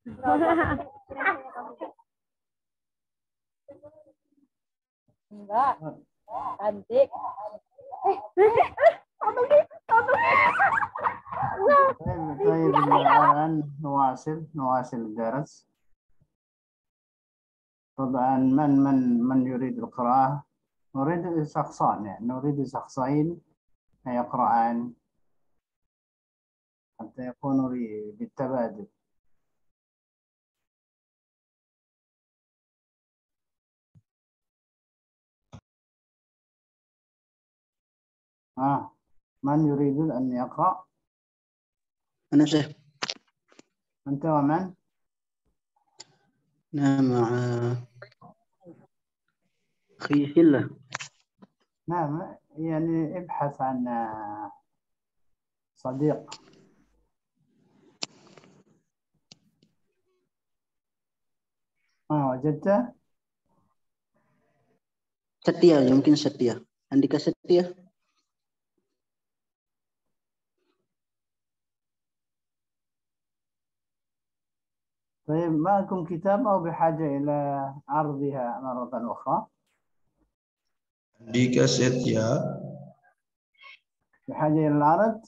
Enggak. Cantik. طيب الآن نواصل الدرس. طبعا من يريد القراءة؟ نريد شخصين يقرأان حتى يكونوا بالتبادل. من يريد أن يقرأ؟ أنا شيخ. أنت ومن؟ نعم، مع أخي فيلا. نعم، يعني ابحث عن صديق. وجدته؟ ستيا، يمكن ستيا. عندك ستيا؟ طيب، معكم كتاب أو بحاجة إلى عرضها مرة أخرى؟ عندي ستيا. بحاجة إلى العرض؟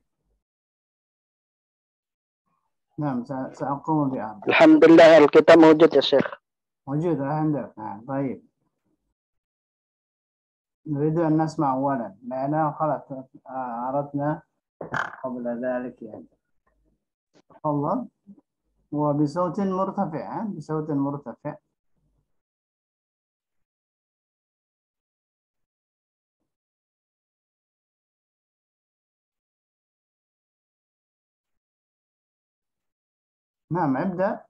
نعم، سأقوم بعرض. الحمد لله الكتاب موجود يا شيخ. موجود عندك؟ نعم. طيب، نريد أن نسمع أولا لأننا خلاص عرضنا قبل ذلك يعني. تفضل، وبصوت مرتفع. بصوت مرتفع. نعم، ابدأ.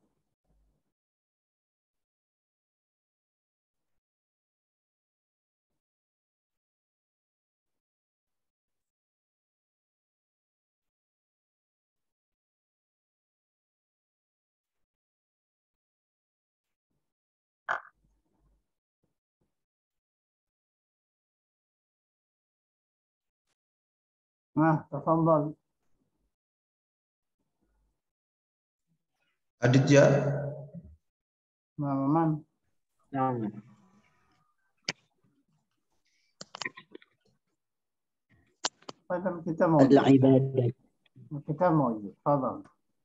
تفضل. Aditya. من؟ نعم. طيب، الكتاب موجود. العبادة. الكتاب موجود. تفضل.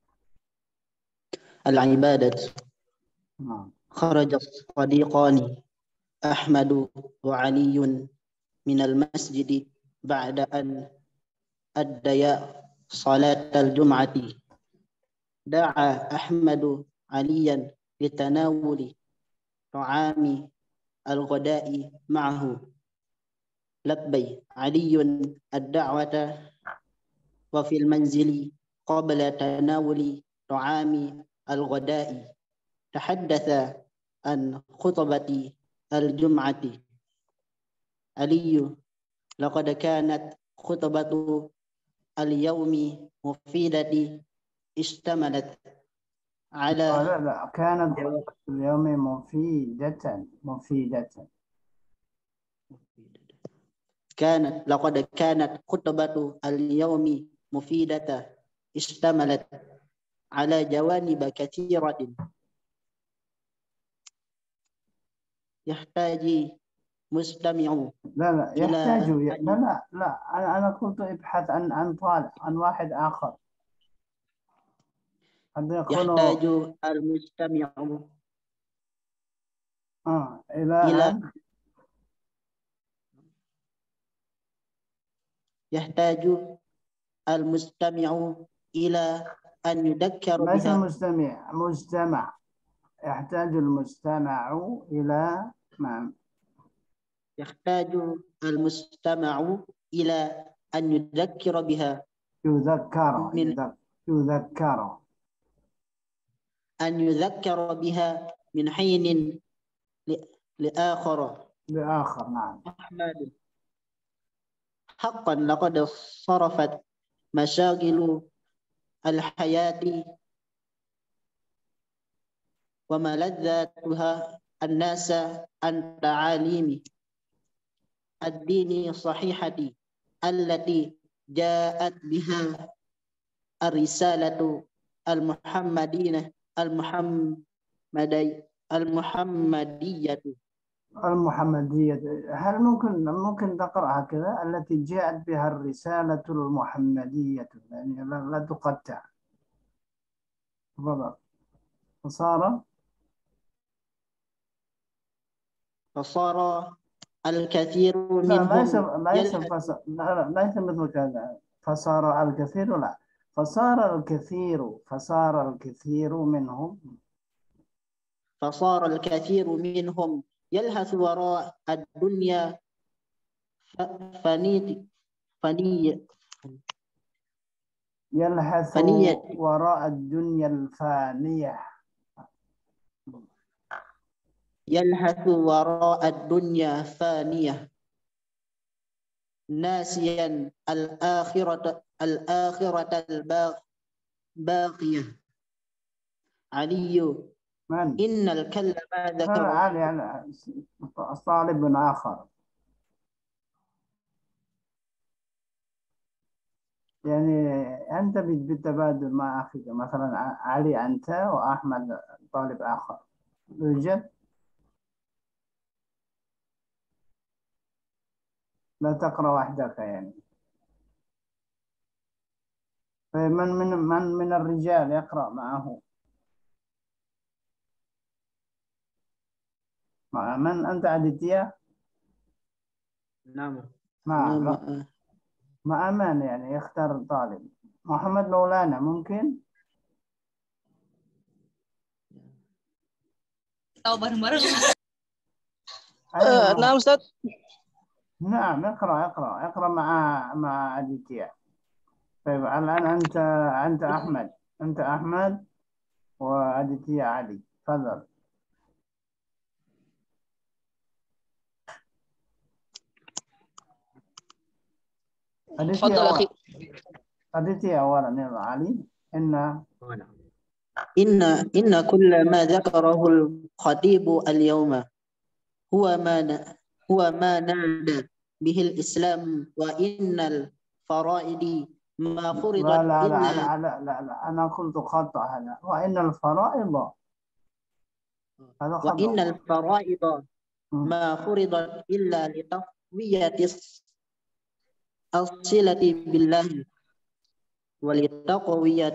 العبادة. نعم. خرج الصديقان أحمد وعلي من المسجد بعد أن أديا صلاة الجمعة. دعا أحمد عليا لتناول طعام الغداء معه. لبي علي الدعوة وفي المنزل قبل تناول طعام الغداء تحدث عن خطبة الجمعة. علي: لقد كانت خطبة اليوم مفيدة، اشتملت على لا، كانت اليوم مفيدة. لقد كانت خطبة اليوم مفيدة، اشتملت على جوانب كثيرة يحتاج مستمع. لا يحتاج. لا، أنا قلت ابحث عن طالب، عن واحد آخر. يحتاج المستمع إلى يحتاج المستمع إلى أن يذكر ليس بها. مجتمع. يحتاج المستمع إلى يحتاج المستمع إلى أن يذكر بها. يذكر. أن يذكر بها من حين لآخر. نعم. أحمد: حقا لقد صرفت مشاغل الحياة وملذاتها الناس عن تعاليم الدين الصحيحة التي جاءت بها الرسالة المحمدية المحمدية. المحمدية. هل ممكن تقرأ هكذا التي جاءت بها الرسالة المحمدية، يعني لا تقطع. تفضل. فصار الكثير لا، ليس منهم ليس يلهث. لا ليس مثل كذا. فصار الكثير، لا، فصار الكثير منهم. فصار الكثير منهم يلهث وراء الدنيا فنية فنية يلهث فنية وراء الدنيا الفانية. يلهث وراء الدنيا فانية ناسيا الآخرة الباقية. علي من؟ إن الكل ما هذا ذكره. عالي طالب آخر. يعني أنت بالتبادل مع أخيك، مثلا علي أنت وأحمد طالب آخر، يوجد؟ لا تقرأ وحدك يعني. من الرجال يقرأ معه؟ مع من أنت؟ عدتية؟ نعم. لا، مع من يعني يختار الطالب؟ محمد مولانا ممكن؟ Tahu bareng-bareng. أيوة. Nah, Ustaz. نعم، اقرأ مع عدتية. طيب الآن أنت أحمد وعدتية علي، تفضل. تفضل أخي. عدتية أولا، يلا علي. إن إن كل ما ذكره الخطيب اليوم هو ما نادى به الإسلام، وإن الفرائض ما لا فرضت لا لا إلا لا أنا قلت خطأ هذا. وإن الفرائض، هذا وإن خطأ. الفرائض ما فرضت إلا لتقوية الصلة بالله ولتقوية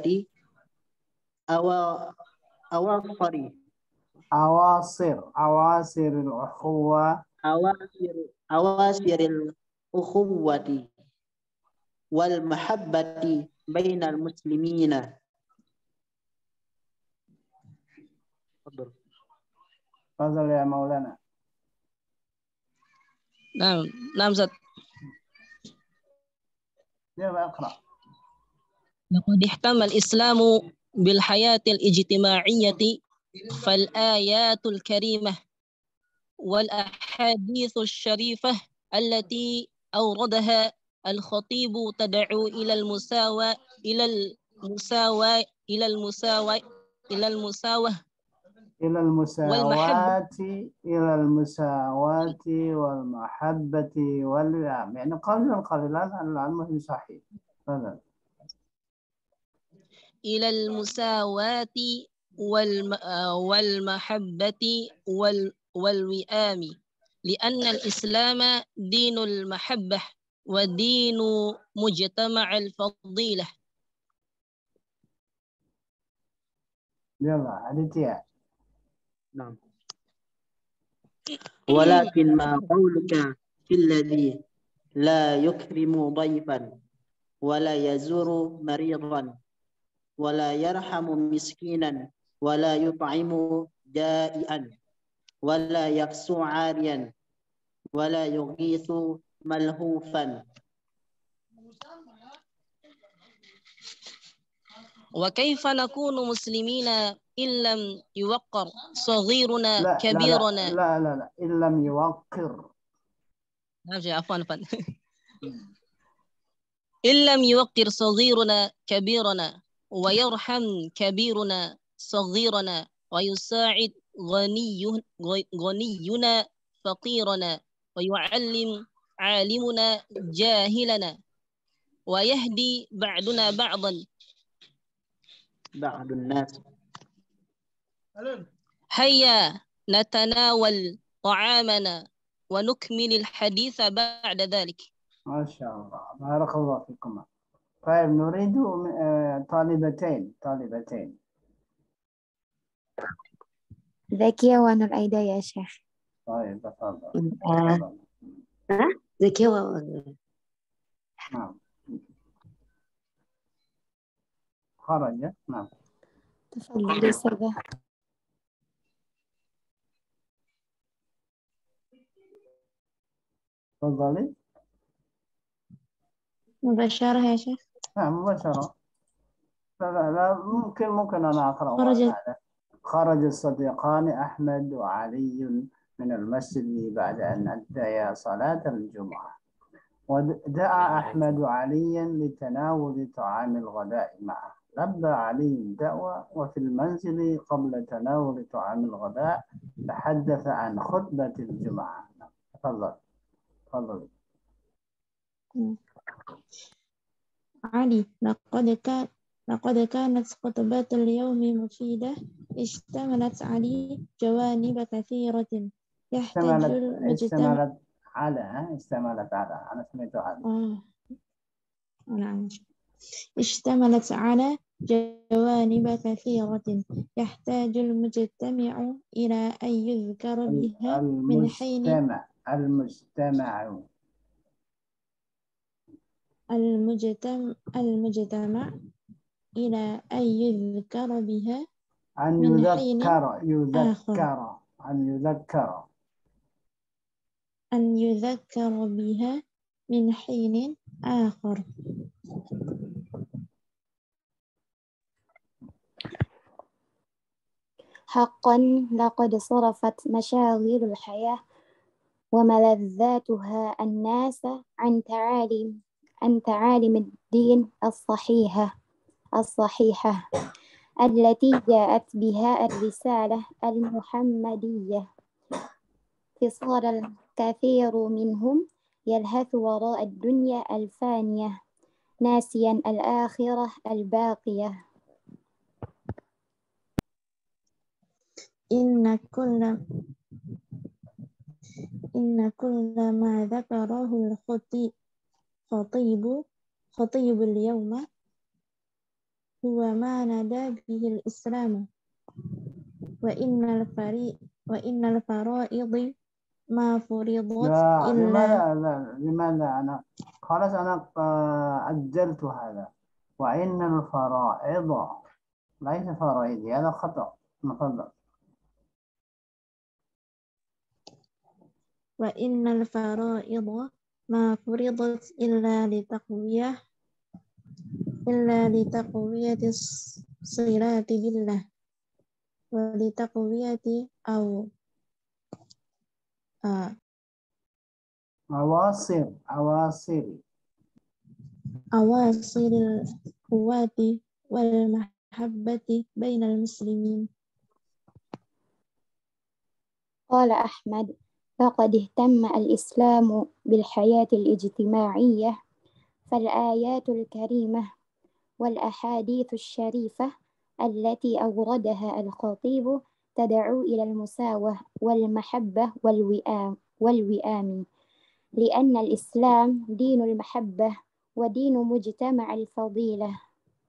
أواصر أواصر الأخوة أواصر الأخوة والمحبة بين المسلمين. تفضل يا مولانا. نعم Ustaz. يلا اقرأ. لقد اهتم الإسلام بالحياة الاجتماعية، فالآيات الكريمة والأحاديث الشريفة التي أوردها الخطيب تدعو إلى المساواة إلى المساواة إلى المساواة إلى المساواة إلى والمحبة. المساواة والمحبة والوئام، يعني قليلا المهم صحيح. تفضل. إلى المساواة والمحبة والوئام، لأن الإسلام دين المحبة ودين مجتمع الفضيلة. يلا عدتيا. نعم. ولكن ما قولك في الذي لا يكرم ضيفا ولا يزور مريضا ولا يرحم مسكينا ولا يطعم جائعا ولا يكسو عاريا ولا يغيث ملهوفا. وكيف نكون مسلمين إن لم يوقر صغيرنا لا لا لا كبيرنا؟ لا لا لا، إن لم يوقر. عفوا. إن لم يوقر صغيرنا كبيرنا ويرحم كبيرنا صغيرنا ويساعد غنينا فقيرنا ويعلم عالمنا جاهلنا ويهدي بعضنا بعضا. بعض الناس هيا نتناول طعامنا ونكمل الحديث بعد ذلك. ما شاء الله، بارك الله فيكم. طيب نريد طالبتين. ذكية ونور أيضا يا شيخ. طيب تفضل. ذكية نعم. خرج. نعم. تفضلي سبا. تفضلي. مباشرة يا شيخ. نعم مباشرة. لا ممكن أنا أقرأ خرج. هذا. خرج الصديقان أحمد وعلي من المسجد بعد أن أديا صلاة الجمعة، ودعا أحمد عليا لتناول طعام الغداء معه. لبى علي الدعوة، وفي المنزل قبل تناول طعام الغداء تحدث عن خطبة الجمعة. تفضل. علي، لقد كانت خطبة اليوم مفيدة. اشتملت على جوانب كثيرة يحتاج المجتمع. اشتملت على أنا سمعت هذا. نعم. اشتملت على جوانب كثيرة يحتاج المجتمع إلى أن يذكر بها من حين المجتمع إلى أن يذكر بها من حين بها من حين آخر. حقا لقد صرفت مشاغل الحياة وملذاتها الناس عن تعاليم الدين الصحيحة التي جاءت بها الرسالة المحمدية. فصار الكثير منهم يلهث وراء الدنيا الفانية ناسيا الآخرة الباقية. إن كل ما ذكره خطيب اليوم هو ما ندى به الإسلام، وإن الفرائض ما فرضت إلا. لماذا أنا خلاص أنا أجلت هذا. وإن الفرائض ليس فرائض، هذا خطأ. تفضل. وإن الفرائض ما فرضت إلا لتقوية الصلات بالله ولتقوية أواصر القوات والمحبة بين المسلمين. قال أحمد: فقد اهتم الإسلام بالحياة الاجتماعية، فالآيات الكريمة والأحاديث الشريفة التي أوردها الخطيب تدعو إلى المساواة والمحبة والوئام، لأن الإسلام دين المحبة ودين مجتمع الفضيلة.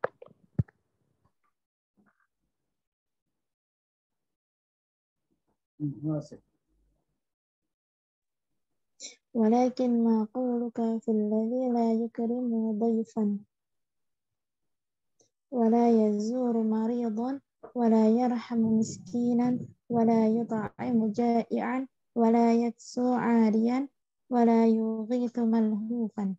ولكن ما قولك في الذي لا يكرم ضيفا ولا يزور مريضا ولا يرحم مسكينا ولا يطعم جائعا ولا يكسو عاريا ولا يغيث ملهوفا.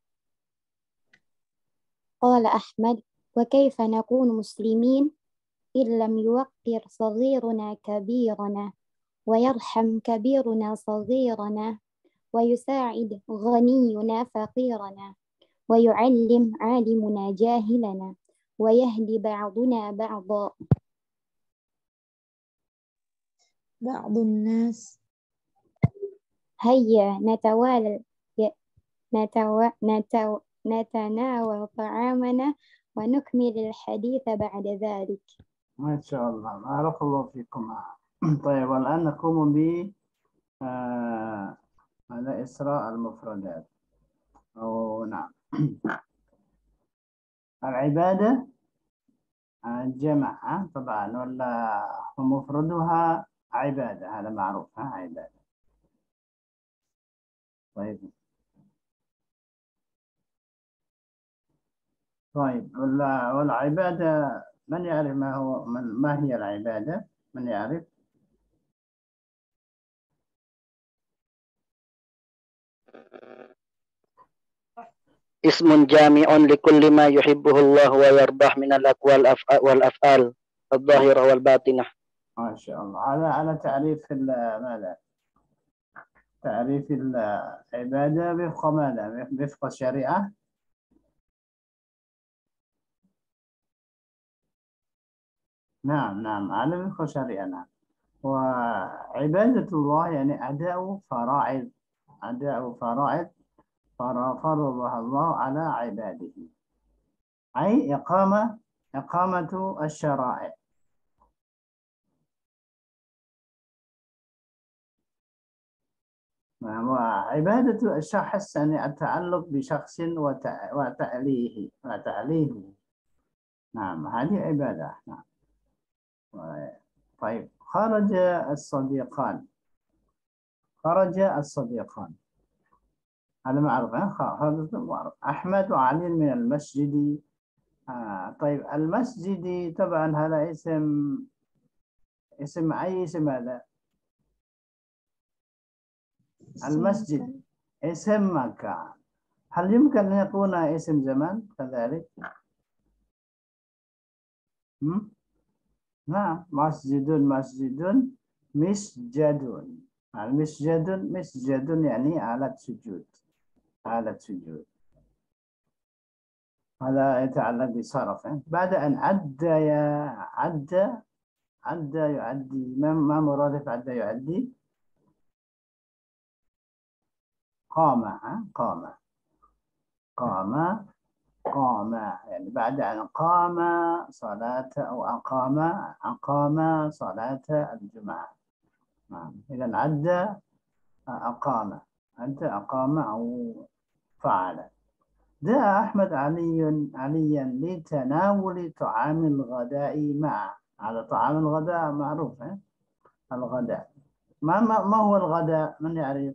قال أحمد: وكيف نكون مسلمين إن لم يوقر صغيرنا كبيرنا ويرحم كبيرنا صغيرنا ويساعد غنينا فقيرنا ويعلم عالمنا جاهلنا ويهدي بعضنا بعضا. بعض الناس. هيا نتناول طعامنا ونكمل الحديث بعد ذلك. ما شاء الله، بارك الله فيكم. طيب، والآن نقوم ب على إسراء المفردات. أو نعم. العبادة جمع طبعا، ولا مفردها عبادة، هذا معروف. عبادة. طيب. طيب، والعبادة من يعرف ما هي العبادة؟ من يعرف؟ اسم جامع لكل ما يحبه الله ويرضاه من الأقوال والأفعال الظاهرة والباطنة. ما شاء الله. على تعريف ماذا؟ تعريف العبادة وفق ماذا؟ وفق الشريعة؟ نعم، على وفق الشريعة. نعم. وعبادة الله يعني أداء فرائض فرضها الله على عباده، أي إقامة الشرائع. وعبادة الشخص يعني التعلق بشخص وتأليه. نعم، هذه عبادة. نعم. طيب، خرج الصديقان. هذا معروف. هذا معروف. أحمد وعلي من المسجد. طيب، المسجد طبعا هذا اسم أي اسم هذا؟ المسجد اسم مكان. هل يمكن أن يكون اسم زمان كذلك؟ نعم، مسجد مسجد يعني آلة سجود. هذا يتعلق بصرف. بعد أن عد يعدي. ما مرادف عد يعدي؟ قام يعني بعد أن قام صلاة أو أقام صلاة الجمعة. إذا عد أقام. أو فعل. جاء أحمد عليا لتناول طعام الغداء معه. هذا طعام الغداء معروف. الغداء. ما هو الغداء؟ من يعرف؟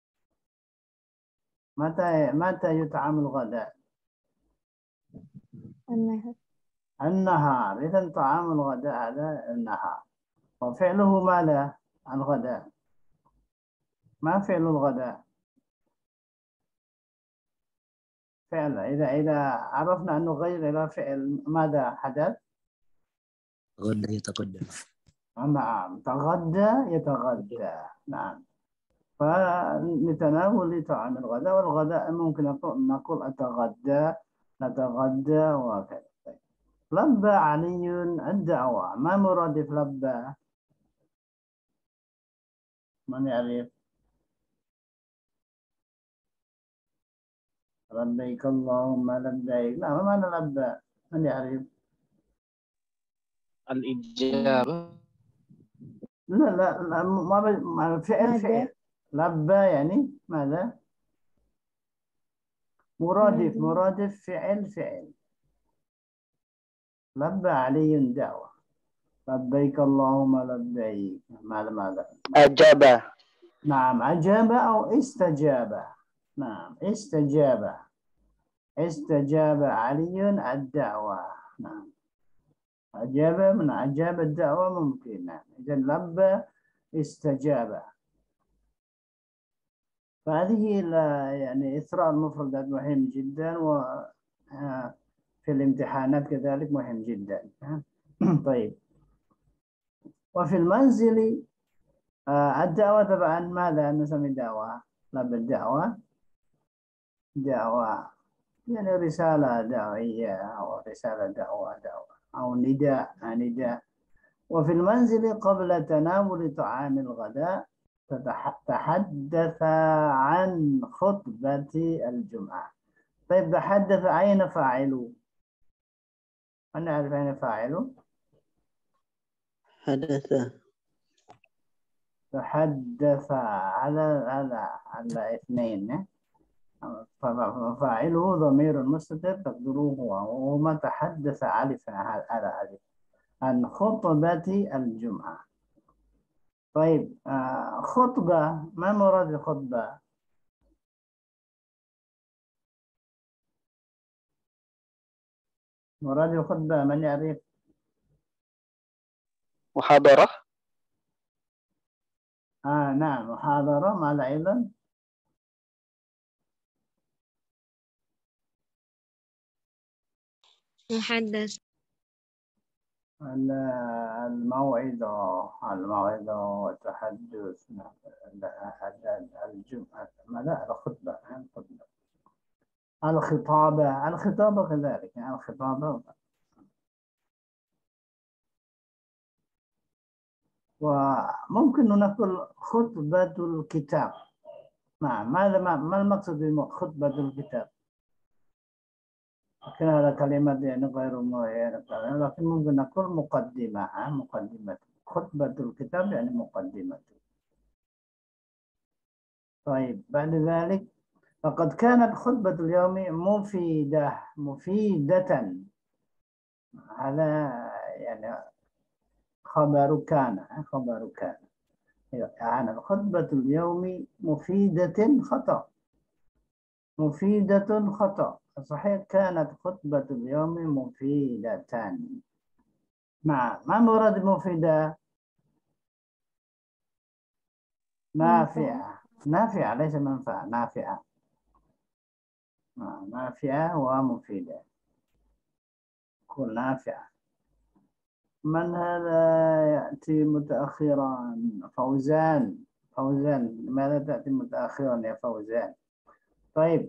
متى يطعم الغداء؟ النهار. إذا طعام الغداء هذا النهار. وفعله ماذا؟ الغداء. ما فعل الغداء؟ فعل. إذا عرفنا أن نغير إلى فعل ماذا حدث؟ غدا يتقدم. نعم، تغدى يتغدى. نعم. فنتناول طعام الغداء، والغداء ممكن نقول أتغدى، نتغدى وكذا. لبى علي الدعوة. ما مرادف لبى؟ من يعرف؟ لبيك اللهم لبيك. لا، ما معنى لبى؟ من يعرف؟ الإجابة. لا، ما فعل. لبى يعني ماذا؟ مرادف فعل. لبى علي الدعوة. لبيك اللهم لبيك. ماذا؟ أجاب. نعم، أجاب أو استجاب. نعم، استجاب علي الدعوة. نعم، أجاب الدعوة ممكن. نعم. إذا لبى استجاب. فهذه يعني إثراء المفردات مهم جدا، وفي الامتحانات كذلك مهم جدا. طيب، وفي المنزل الدعوة طبعا ماذا نسمي دعوة؟ لبى الدعوة يعني رسالة دعوية أو رسالة دعوة أو نداء. وفي المنزل قبل تناول طعام الغداء تحدث عن خطبة الجمعة. طيب، تحدث. أين فاعله؟ أنا أعرف أين فاعله. حدث تحدث على اثنين، فاعله ضمير مستتر تقدره هو، وما تحدث ألف على ألف عن خطبة الجمعة. طيب خطبة، ما مراد الخطبة؟ مراد الخطبة من يعرف؟ محاضرة. نعم محاضرة. ماذا أيضا؟ محدث. الموعظة والتحدث، الجمعة، لا الخطبة، الخطابة كذلك، الخطابة. وممكن أن نقول خطبة الكتاب. ما المقصد بخطبة الكتاب؟ لكن هذا كلمة يعني غير معينة، لكن ممكن نقول مقدمة. خطبة الكتاب يعني مقدمة. طيب بعد ذلك، فقد كانت خطبة اليوم مفيدة. هذا يعني خبر كان. يعني خطبة اليوم مفيدة خطأ. مفيدة خطأ. صحيح كانت خطبة اليوم مفيدة. ما مراد مفيدة؟ نافعة ليس منفعة، نافعة. نافعة ومفيدة، كل نافعة. من هذا يأتي متأخرا؟ فوزان. لماذا تأتي متأخرا يا فوزان؟ طيب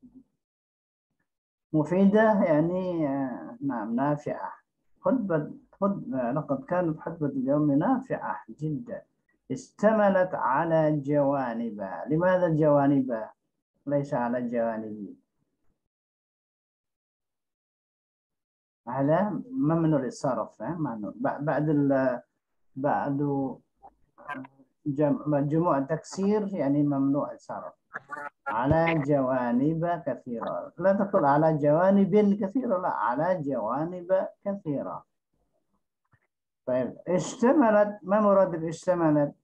مفيدة يعني نعم نافعة. لقد كانت خطبة اليوم نافعة جدا، اشتملت على جوانب. لماذا جوانب ليس على جوانب؟ هذا ممنوع للصرف. بعد مجموع تكسير يعني ممنوع الصرف. على جوانب كثيرة، لا تقل على جوانب كثيرة، لا، على جوانب كثيرة. طيب اشتملت، ما مراد اشتملت؟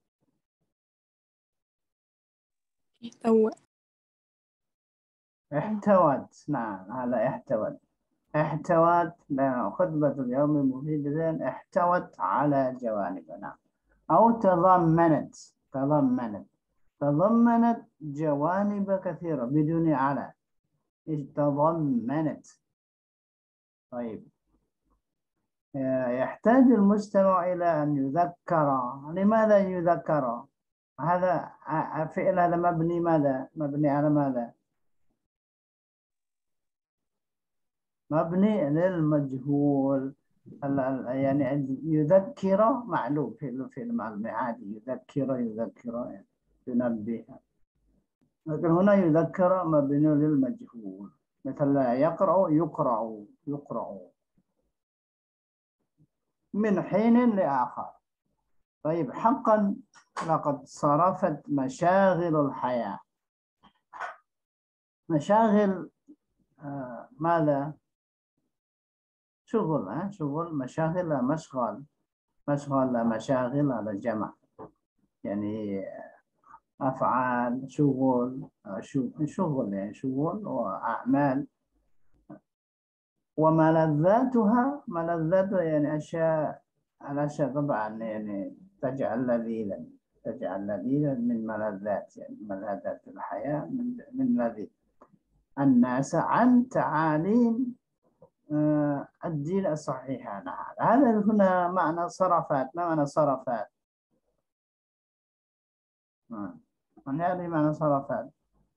احتوت. نعم هذا احتوت. خطبة اليوم مفيدة احتوت على جوانبنا. أو تضمنت جوانب كثيرة بدون على. تضمنت. طيب يحتاج المستمع إلى أن يذكر. لماذا يذكر؟ هذا فعل، هذا مبني ماذا؟ مبني على ماذا؟ مبني للمجهول. يعني يذكر معلوم، فعل معلوم عادي. يذكر يعني ينبه. لكن هنا يذكر مبني للمجهول، مثل يقرأ من حين لآخر. طيب حقا لقد صرفت مشاغل الحياة. مشاغل ماذا؟ شغل. مشاغل مشغل مشاغل على الجمع، يعني أفعال شغل يعني شغل وأعمال. وملذاتها يعني الأشياء طبعا يعني تجعل لذيذا من ملذات، يعني ملذات الحياة من لذيذ الناس عن تعاليم الدين الصحيحة. هذا هنا معنى صرفات. ما معنى صرفات؟ من يعني معنى صرفات؟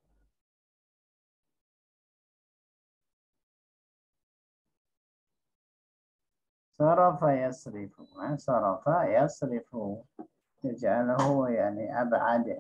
صرف يصرف يجعله يعني أبعد.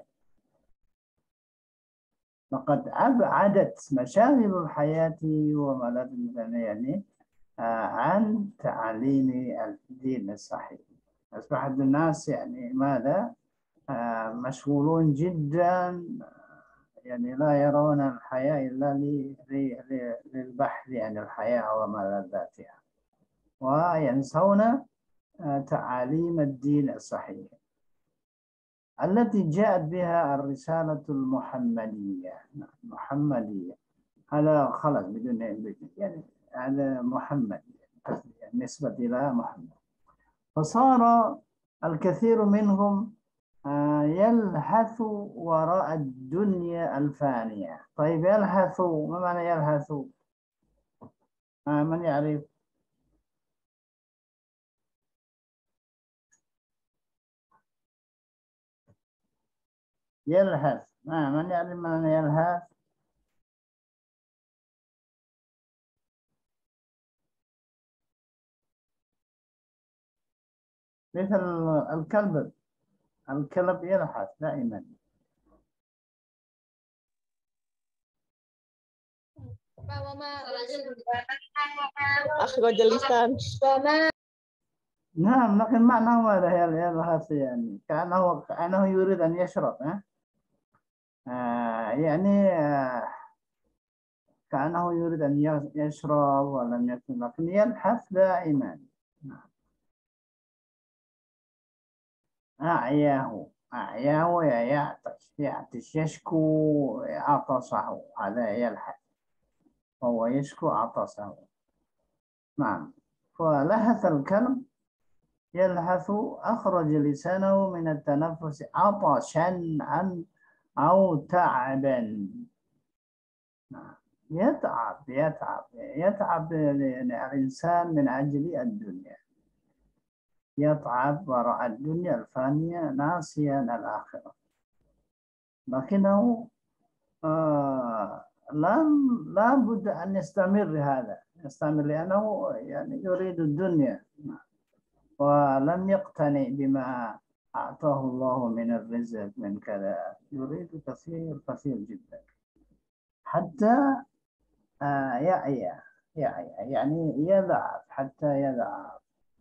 لقد أبعدت مشاغل الحياة وملذاتها يعني عن تعاليم الدين الصحيح. أصبحت الناس يعني ماذا مشغولون جدا، يعني لا يرون الحياة إلا للبحث عن الحياة وملذاتها، وينسون تعاليم الدين الصحيح التي جاءت بها الرسالة المحمدية. هذا خلاص بدون يعني هذا محمد نسبة إلى محمد. فصار الكثير منهم يلهث وراء الدنيا الفانية. طيب يلهث، ما معنى يلهث؟ من يعرف؟ يلهث، من يعرف معنى يلهث؟ مثل الكلب يلهث دائما. أخرج اللسان. نعم، لكن معناه ماذا يلهث؟ يعني كأنه يريد أن يشرب، يعني كأنه يريد أن يشرب ولم يكن، لكن يلهث دائما. أعياه يعطش يشكو عطسه، هذا يلهث، وهو يشكو عطسه. نعم، فلهث الكلب يلهث، أخرج لسانه من التنفس عطشا أو تعبا. يتعب الإنسان من أجل الدنيا، يتعب وراء الدنيا الفانية ناسيا الآخرة، لكنه لا بد أن يستمر لأنه يعني يريد الدنيا ولم يقتنع بما أعطاه الله من الرزق من كذا، يريد كثير جدا حتى يعني يضعف حتى يضعف.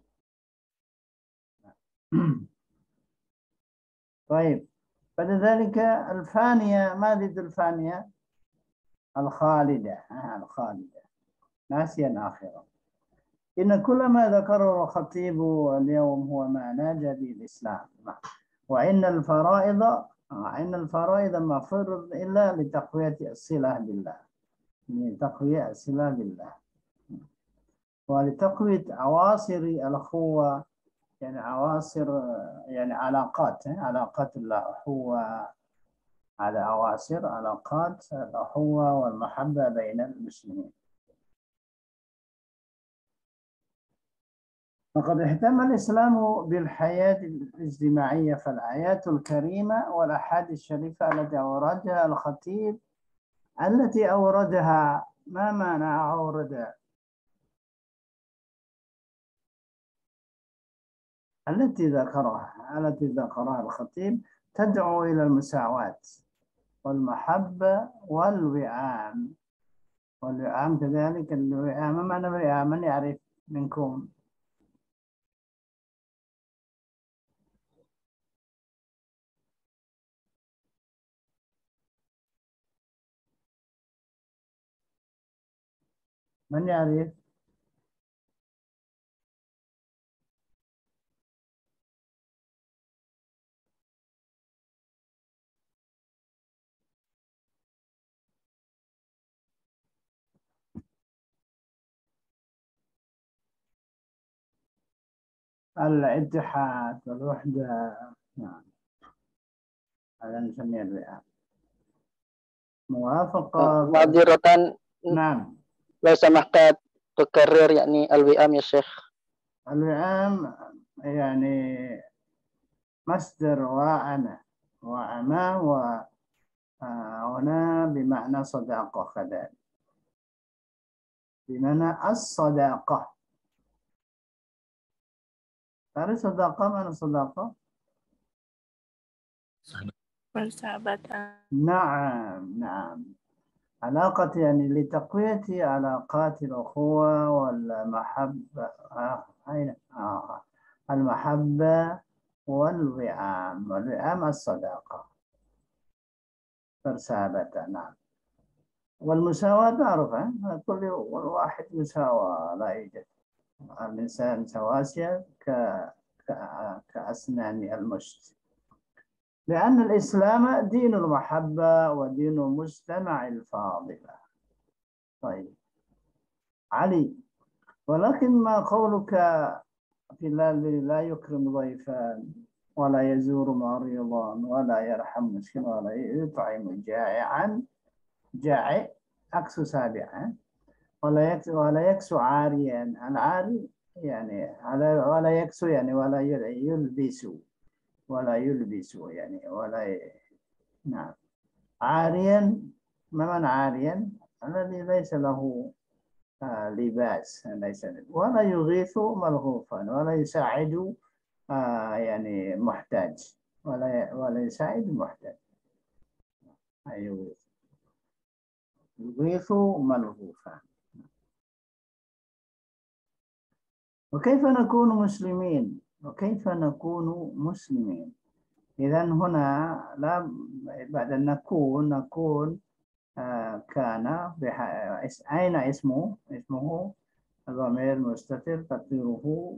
طيب، بعد ذلك الفانية، ما ضد الفانية؟ الخالدة ناسيا آخرة. إن كل ما ذكره الخطيب اليوم هو ما ناجى به الإسلام، وإن الفرائض ما فرض إلا لتقوية الصلة بالله، ولتقوية أواصر الأخوة، يعني يعني علاقات الأخوة، على أواصر علاقات الأخوة والمحبة بين المسلمين. وقد اهتم الإسلام بالحياة الاجتماعية، فالآيات الكريمة والأحاديث الشريفة التي أوردها الخطيب، ما معنى أوردها؟ التي ذكرها الخطيب تدعو إلى المساواة والمحبة والوئام كذلك. الوئام، ما معنى الوئام؟ من يعرف منكم؟ من يعرف؟ الاتحاد والوحدة، نعم، هذا نسميه الوئام. موافقة. معذرة، نعم، لو سمحت تكرر يعني الوئام يا شيخ. الوئام يعني مصدر وأما وهنا بمعنى صداقة كذلك، بمعنى الصداقة. تعرف صداقة؟ معنى صداقة؟ persahabatan. نعم، علاقة، يعني لتقوية علاقات الأخوة والمحبة. المحبة والوئام، والوئام الصداقة، persahabatan. نعم. والمساواة معروفة، كل واحد مساواة، لا يوجد الإنسان سواسية كأسنان المشت، لأن الإسلام دين المحبة ودين المجتمع الفاضلة. طيب علي، ولكن ما قولك في الذي لا يكرم ضيفا ولا يزور مريضا ولا يرحم مسكين ولا يطعم جائعا، جائع عكس سابع، ولا يكسو عاريا، العاري يعني ولا يكسو يعني ولا يلبس، ولا يلبس يعني نعم. عاريا، ما معنى عاريا؟ الذي ليس له لباس، ليس، ولا يغيث ملهوفا، ولا يساعد يعني محتاج، ولا يساعد محتاج، يغيث ملهوفا. وكيف نكون مسلمين؟ وكيف نكون مسلمين؟ إذا هنا لا، بعد أن نكون كان أين اسمه ضمير مستتر تقديره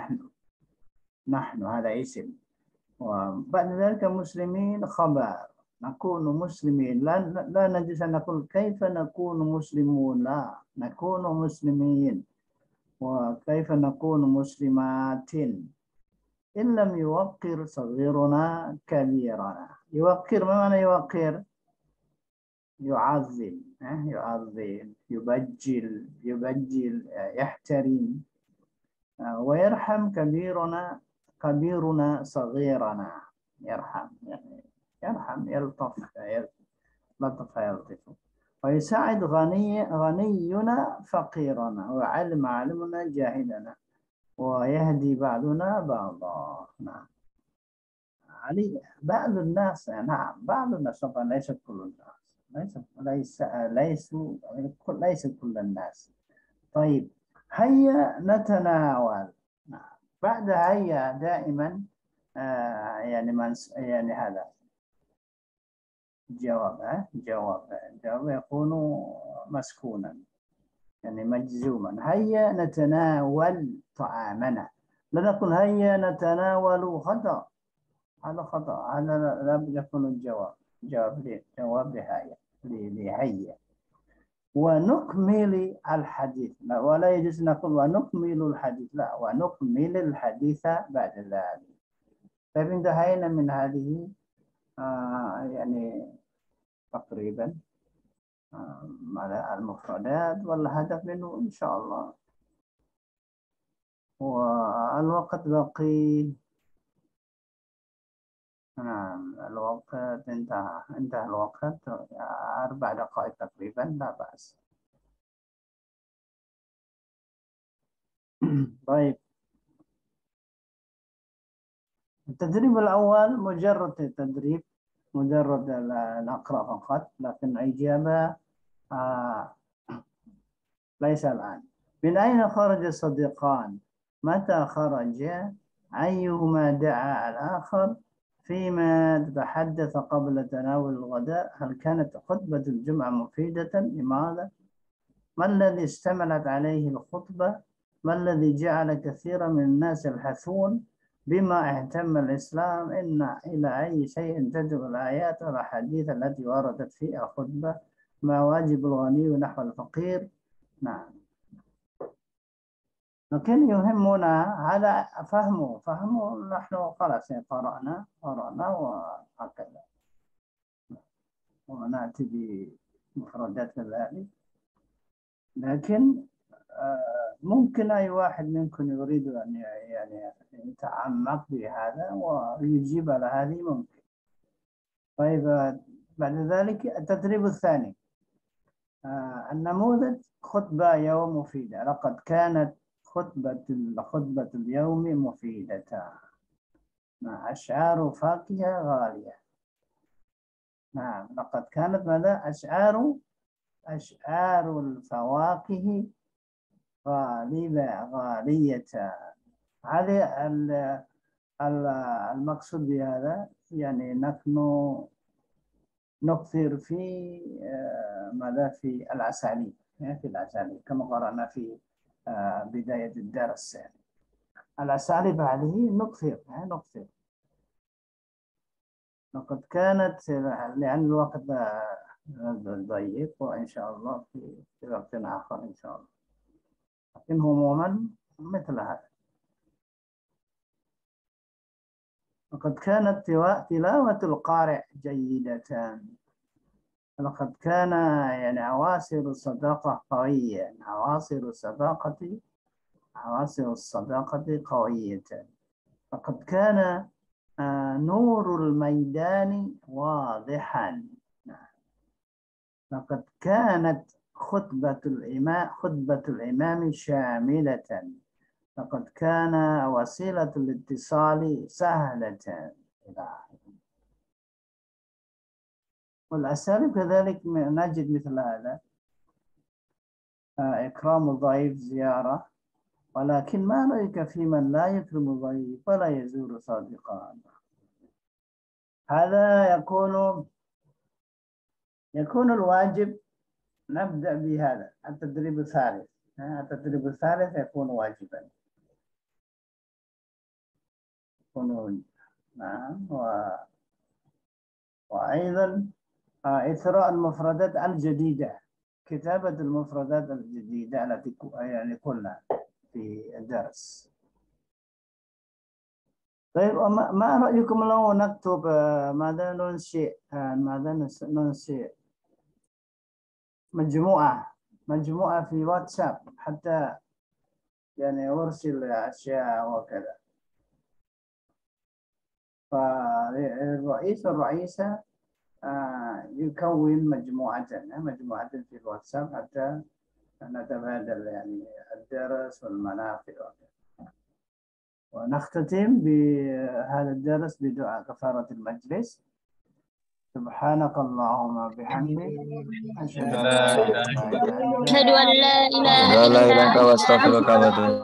نحن هذا اسم، وبعد ذلك مسلمين خبر. نكون مسلمين، لا نجلس أن نقول كيف نكون مسلمون، لا، نكون مسلمين. وكيف نكون مسلمات إن لم يوقر صغيرنا كبيرنا. يوقر، ما معنى يوقر؟ يعظم، يبجل، يحترم، ويرحم كبيرنا صغيرنا. يرحم يعني يلطف، ويساعد غنينا فقيرنا، ويعلم عالمنا جاهلنا، ويهدي بعضنا بعضا. نعم. علي، بعض الناس، نعم بعض الناس، طبعا ليس كل الناس، ليس كل الناس. طيب هيا نتناول. نعم. بعد هيا دائما يعني هذا جواب يكون مسكونا يعني مجزوما. هيا نتناول طعامنا، لا نقول هيا نتناول خطأ، هذا خطأ، هذا لا يكون الجواب. جواب لهيا. ونكمل الحديث، ولا يجوز نقول ونكمل الحديث، لا، ونكمل الحديث بعد ذلك. طيب انتهينا من هذه يعني تقريبا على المفردات والهدف منه إن شاء الله. والوقت بقي، نعم الوقت انتهى الوقت، 4 دقائق تقريبا، لا بأس. طيب التدريب الأول مجرد تدريب، مجرد نقرأ فقط، لكن الإجابة ليس الآن. من أين خرج الصديقان؟ متى خرج؟ أيهما دعا الآخر؟ فيما تتحدث قبل تناول الغداء؟ هل كانت خطبة الجمعة مفيدة؟ لماذا؟ ما الذي اشتملت عليه الخطبة؟ ما الذي جعل كثيرا من الناس يبحثون بما اهتم الإسلام إلى أي شيء تدعو الآيات والأحاديث التي وردت في الخطبة؟ ما واجب الغني نحو الفقير؟ نعم. لكن يهمنا هذا فهمه نحن خلاص قرأنا وهكذا، ونأتي بمفردات ذلك. لكن ممكن أي واحد منكم يريد أن يعني يتعمق بهذا ويجيب على هذه، ممكن. طيب بعد ذلك التدريب الثاني، النموذج خطبة يوم مفيدة. لقد كانت خطبة اليوم مفيدة، مع أشعار فاكهة غالية. نعم، لقد كانت ماذا؟ أشعار الفواكه غالية. هذه المقصود بهذا، يعني نحن نكثر في ماذا في الأساليب، في الأساليب كما قرأنا في بداية الدرس. يعني الأساليب هذه نكثر. لقد كانت، لأن الوقت ضيق، وإن شاء الله في وقت آخر إن شاء الله، لكن عموما مثل هذا. لقد كانت تلاوة القارئ جيدة. لقد كان يعني عواصر الصداقة قوية، عواصر الصداقة قوية. لقد كان نور الميدان واضحا. لقد كانت خطبة الإمام شاملة. لقد كان وسيلة الاتصال سهلة. والأساليب كذلك نجد مثل هذا: إكرام الضيف، زيارة، ولكن ما رأيك في من لا يكرم الضيف ولا يزور صديقه؟ هذا يكون الواجب. نبدأ بهذا التدريب الثالث. التدريب الثالث يكون واجبا. نعم. وأيضا إثراء المفردات الجديدة، كتابة المفردات الجديدة التي يعني قلنا في الدرس. طيب، ما رأيكم لو نكتب ماذا ننشئ مجموعة في واتساب، حتى يعني أرسل أشياء وكذا. فالرئيسة يكون مجموعة في الواتساب حتى نتبادل يعني الدرس والمنافع. ونختتم بهذا الدرس بدعاء كفارة المجلس. سبحانك اللهم وبحمدك، أشهد أن لا إله إلا أنت أشهد أن لا إله إلا أنت واستغفرك واتوب